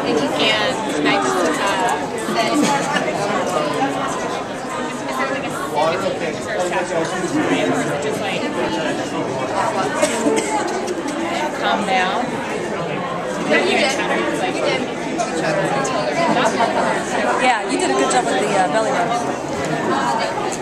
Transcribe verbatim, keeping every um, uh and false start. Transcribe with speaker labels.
Speaker 1: I just uh, said, is there like a specific attachment to the time, or is it just like calm down?
Speaker 2: Yeah, you did a good job with the uh, belly rub.